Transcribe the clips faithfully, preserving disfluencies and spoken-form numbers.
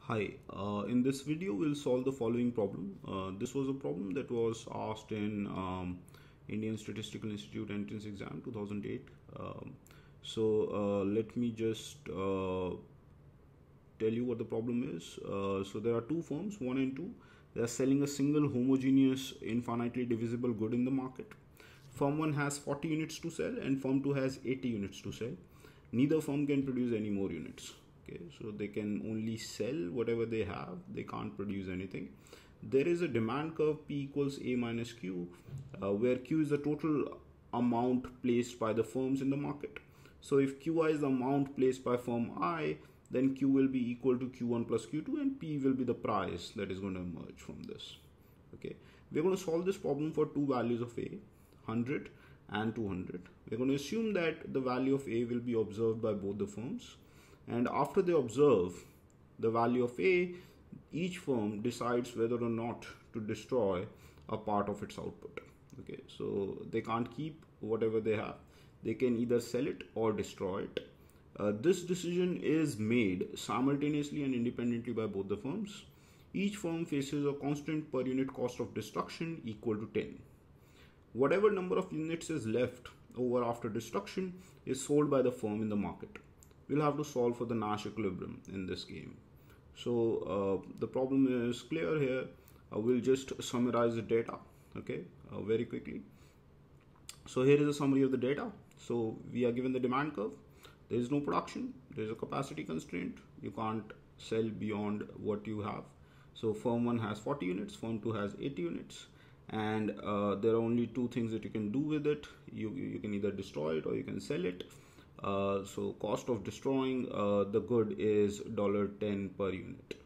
Hi, uh, in this video we'll solve the following problem. Uh, this was a problem that was asked in um, Indian Statistical Institute entrance exam two thousand eight. Um, so uh, let me just uh, tell you what the problem is. Uh, so there are two firms, one and two. They are selling a single homogeneous infinitely divisible good in the market. Firm one has forty units to sell and firm two has eighty units to sell. Neither firm can produce any more units. Okay, so they can only sell whatever they have, they can't produce anything. There is a demand curve P equals A minus Q, uh, where Q is the total amount placed by the firms in the market. So if Qi is the amount placed by firm I, then Q will be equal to Q one plus Q two and P will be the price that is going to emerge from this. Okay, we're going to solve this problem for two values of A, one hundred and two hundred. We're going to assume that the value of A will be observed by both the firms. And after they observe the value of A, each firm decides whether or not to destroy a part of its output. Okay, so they can't keep whatever they have. They can either sell it or destroy it. Uh, this decision is made simultaneously and independently by both the firms. Each firm faces a constant per unit cost of destruction equal to ten. Whatever number of units is left over after destruction is sold by the firm in the market. We'll have to solve for the Nash equilibrium in this game. So uh, the problem is clear here. Uh, we'll just summarize the data, okay, uh, very quickly. So here is a summary of the data. So we are given the demand curve. There is no production. There is a capacity constraint. You can't sell beyond what you have. So firm one has forty units, firm two has eighty units. And uh, there are only two things that you can do with it. You, you can either destroy it or you can sell it. Uh, so cost of destroying uh, the good is one dollar ten per unit.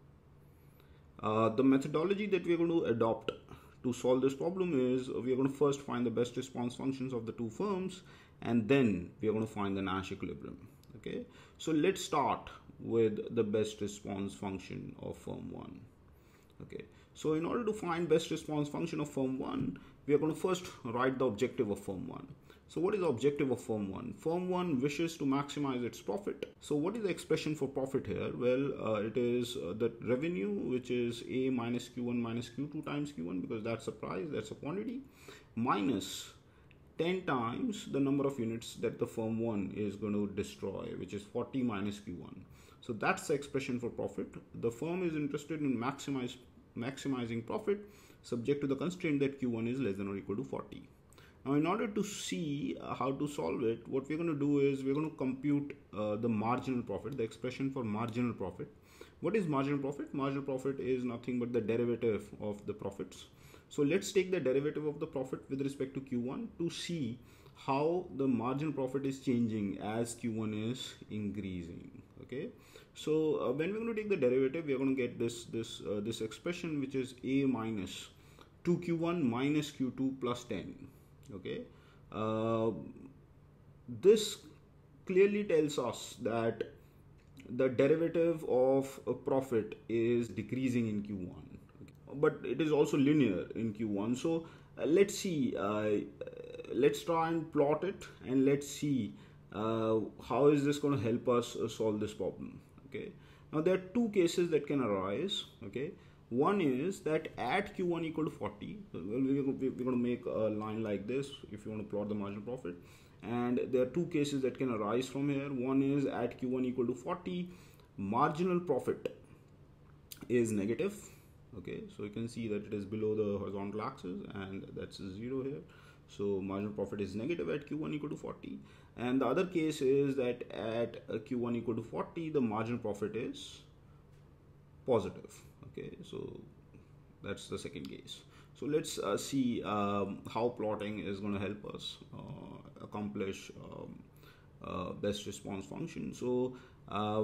Uh, the methodology that we are going to adopt to solve this problem is we are going to first find the best response functions of the two firms, and then we are going to find the Nash equilibrium. Okay, so let's start with the best response function of firm one. Okay, so in order to find best response function of firm one, we are going to first write the objective of firm one. So what is the objective of firm one? Firm one wishes to maximize its profit. So what is the expression for profit here? Well, uh, it is uh, the revenue, which is A minus Q one minus Q two times Q one, because that's a price, that's a quantity, minus ten times the number of units that the firm one is going to destroy, which is forty minus Q one. So that's the expression for profit. The firm is interested in maximize, maximizing profit subject to the constraint that Q one is less than or equal to forty. Now, in order to see uh, how to solve it, what we're going to do is we're going to compute uh, the marginal profit, the expression for marginal profit. What is marginal profit? Marginal profit is nothing but the derivative of the profits. So let's take the derivative of the profit with respect to Q one to see how the marginal profit is changing as Q one is increasing. Okay, so uh, when we're going to take the derivative, we're going to get this this uh, this expression, which is A minus two Q one minus Q two plus ten. Okay, uh, this clearly tells us that the derivative of a profit is decreasing in Q one, okay, but it is also linear in Q one. So uh, let's see, uh, let's try and plot it, and let's see uh, how is this going to help us uh, solve this problem. Okay, now there are two cases that can arise. Okay, one is that at Q one equal to forty, well, we're going to make a line like this if you want to plot the marginal profit. And there are two cases that can arise from here. One is at Q one equal to forty, marginal profit is negative. Okay, so you can see that it is below the horizontal axis, and that's zero here. So marginal profit is negative at Q one equal to forty. And the other case is that at Q one equal to forty, the marginal profit is positive. Okay, so that's the second case. So let's uh, see um, how plotting is going to help us uh, accomplish um, uh, best response function. So uh,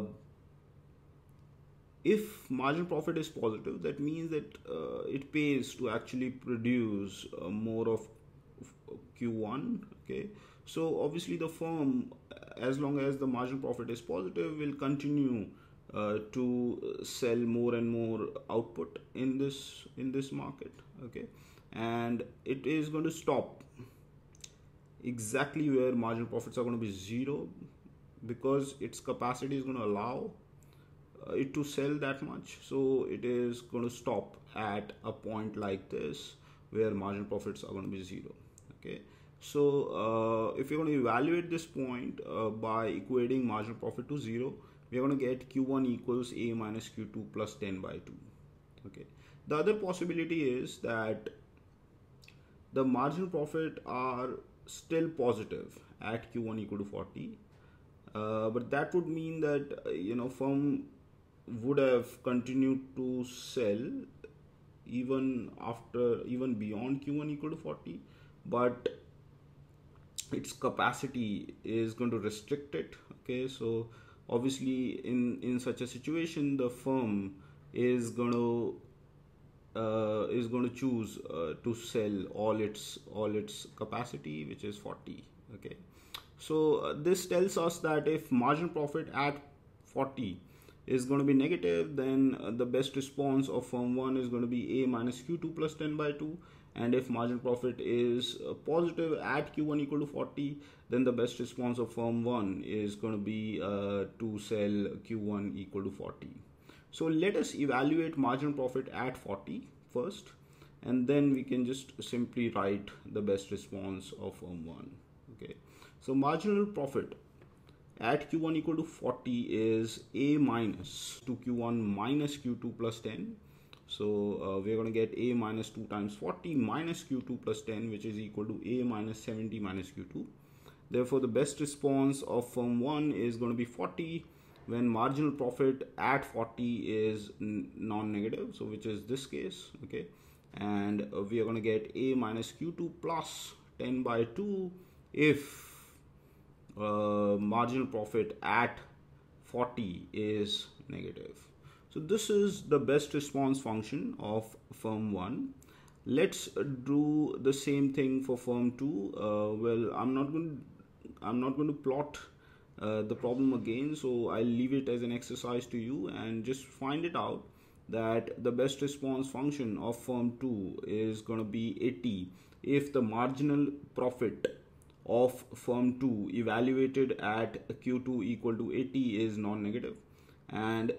if marginal profit is positive, that means that uh, it pays to actually produce uh, more of Q one. Okay, so obviously the firm, as long as the marginal profit is positive, will continue Uh, to sell more and more output in this in this market. Okay, and it is going to stop exactly where marginal profits are going to be zero, because its capacity is going to allow it to sell that much, so it is going to stop at a point like this where marginal profits are going to be zero. Okay, so uh, if you're going to evaluate this point uh, by equating marginal profit to zero, we're going to get Q one equals A minus Q two plus ten by two. Okay, the other possibility is that the marginal profit are still positive at Q one equal to forty, uh, but that would mean that uh, you know firm would have continued to sell even after even beyond Q one equal to forty, but its capacity is going to restrict it. Okay, so obviously in in such a situation the firm is going to uh, is going to choose uh, to sell all its all its capacity, which is forty. Okay, so uh, this tells us that if marginal profit at forty is going to be negative, then uh, the best response of firm one is going to be A minus Q two plus ten by two, and if marginal profit is uh, positive at Q one equal to forty, then the best response of firm one is going to be uh, to sell Q one equal to forty. So let us evaluate marginal profit at forty first, and then we can just simply write the best response of firm one. Okay, so marginal profit at Q one equal to forty is A minus to Q one minus Q two plus ten. So uh, we're going to get A minus two times forty minus Q two plus ten, which is equal to A minus seventy minus Q two. Therefore, the best response of firm one is going to be forty when marginal profit at forty is non-negative, so which is this case. Okay, and uh, we are going to get A minus Q two plus ten by two if uh, marginal profit at forty is negative. So this is the best response function of firm one. Let's do the same thing for firm two. Uh, well, I'm not going to, I'm not going to plot uh, the problem again, so I'll leave it as an exercise to you and just find it out that the best response function of firm two is going to be eighty if the marginal profit of firm two evaluated at Q two equal to eighty is non-negative, and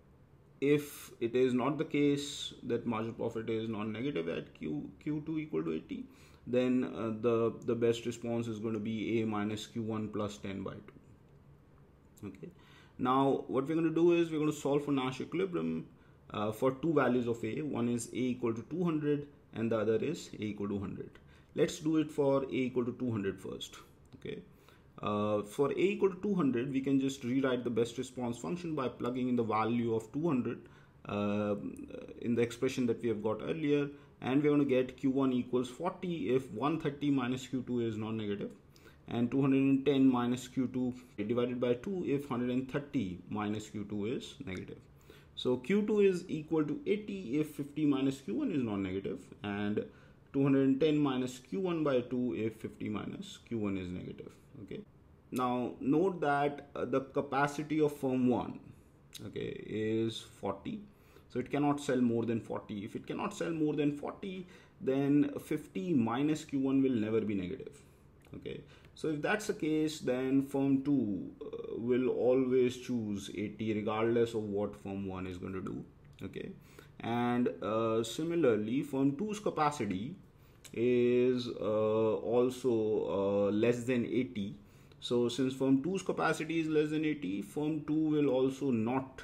if it is not the case that marginal profit is non-negative at Q, Q2 equal to eighty, then uh, the, the best response is going to be A minus Q one plus ten by two. Okay. Now, what we're going to do is we're going to solve for Nash equilibrium uh, for two values of A. One is A equal to two hundred and the other is A equal to one hundred. Let's do it for A equal to two hundred first. Okay. Uh, for A equal to two hundred, we can just rewrite the best response function by plugging in the value of two hundred uh, in the expression that we have got earlier, and we're going to get Q one equals forty if one hundred thirty minus Q two is non-negative, and two hundred ten minus Q two divided by two if one hundred thirty minus Q two is negative. So Q two is equal to eighty if fifty minus Q one is non-negative, and two hundred ten minus Q one by two if fifty minus Q one is negative. Okay, now note that uh, the capacity of firm one, okay, is forty, so it cannot sell more than forty. If it cannot sell more than forty, then fifty minus Q one will never be negative. Okay, so if that's the case, then firm two uh, will always choose eighty regardless of what firm one is going to do. Okay, and uh, similarly firm two's capacity is uh, also uh, less than eighty. So since firm two's capacity is less than eighty, firm two will also not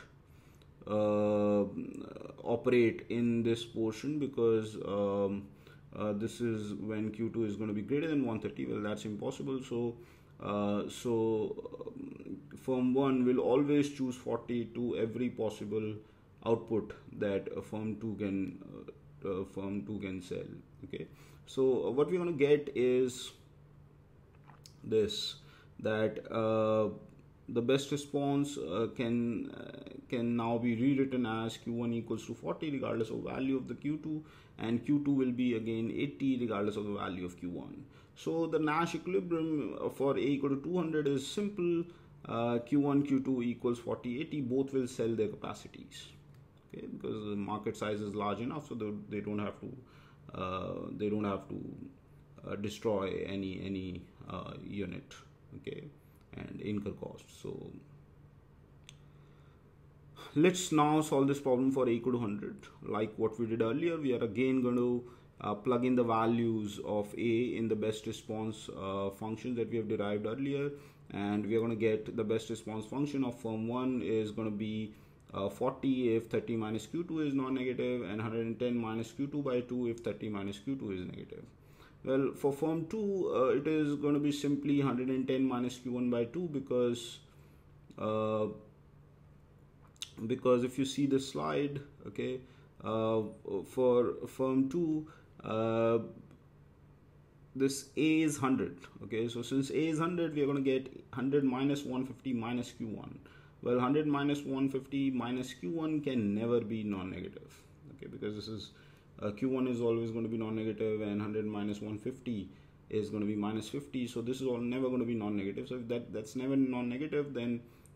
uh, operate in this portion, because um, uh, this is when Q two is going to be greater than one hundred thirty. Well, that's impossible. So uh, so um, firm one will always choose forty to every possible output that a firm two can uh, uh, firm two can sell. Okay, so what we're going to get is this, that uh, the best response uh, can uh, can now be rewritten as Q one equals to forty regardless of value of the Q two, and Q two will be again eighty regardless of the value of Q one. So the Nash equilibrium for A equal to two hundred is simple. uh, Q one Q two equals forty eighty, both will sell their capacities. Okay, because the market size is large enough, so they, they don't have to uh, they don't have to uh, destroy any any uh, unit, okay, and incur costs. So let's now solve this problem for a equal to one hundred. Like what we did earlier, we are again going to uh, plug in the values of a in the best response uh, function that we have derived earlier, and we are going to get the best response function of form one is going to be uh, forty if thirty minus q two is non-negative, and one hundred ten minus q two by two if thirty minus q two is negative. Well, for form two, uh, it is going to be simply one hundred ten minus q one by two, because uh, because if you see the slide, okay, uh, for form two, uh, this a is one hundred, okay, so since a is one hundred, we are going to get one hundred minus one hundred fifty minus q one. Well, one hundred minus one hundred fifty minus q one can never be non-negative, okay, because this is uh, q one is always going to be non-negative, and one hundred minus one hundred fifty is going to be minus fifty, so this is all never going to be non-negative. So if that that's never non-negative, then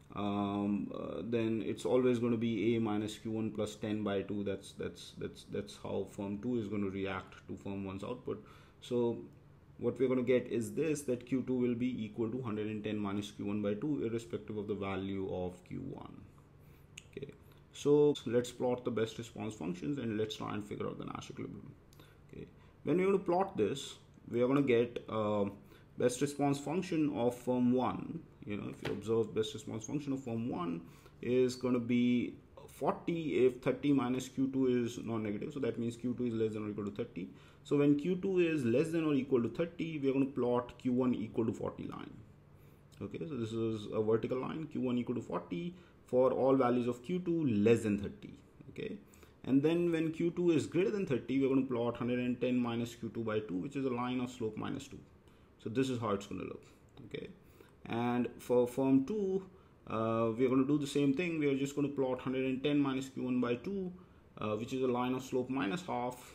um, uh, then it's always going to be a minus q one plus ten by two. That's that's that's that's how form two is going to react to form one's output. So what we're going to get is this, that q two will be equal to one hundred ten minus q one by two, irrespective of the value of q one. Okay, so let's plot the best response functions and let's try and figure out the Nash equilibrium. Okay, when we're going to plot this, we are going to get uh, best response function of form one. You know, if you observe, best response function of form one is going to be forty if thirty minus q two is non-negative, so that means q two is less than or equal to thirty. So when q two is less than or equal to thirty, we are going to plot q one equal to forty line. Okay, so this is a vertical line, q one equal to forty for all values of q two less than thirty. Okay, and then when q two is greater than thirty, we are going to plot one hundred ten minus q two by two, which is a line of slope minus two. So this is how it's going to look. Okay, and for form two, uh, we are going to do the same thing. We are just going to plot one hundred ten minus q one by two, uh, which is a line of slope minus half.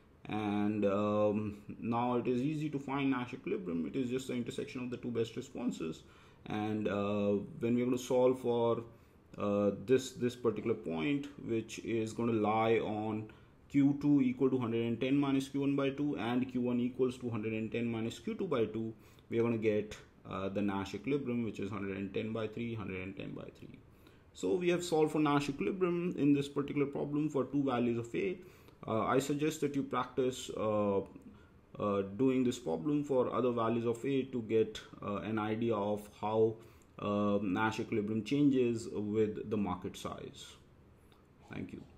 And um, now it is easy to find Nash equilibrium. It is just the intersection of the two best responses. And uh, when we're going to solve for uh, this this particular point, which is going to lie on q two equal to one hundred ten minus q one by two and q one equals to one hundred ten minus q two by two, we are going to get uh, the Nash equilibrium, which is one hundred ten by three, one hundred ten by three. So we have solved for Nash equilibrium in this particular problem for two values of a. Uh, I suggest that you practice uh, uh, doing this problem for other values of a to get uh, an idea of how uh, Nash equilibrium changes with the market size. Thank you.